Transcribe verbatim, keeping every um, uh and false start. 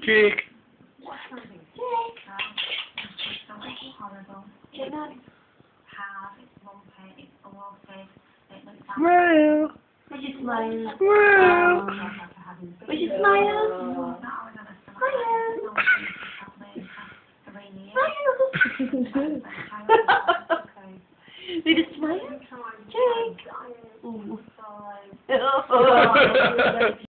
Jake. Smile. Where's your smile? Smile. Where's your smile? Smile. Need a smile? Jake. Ooh.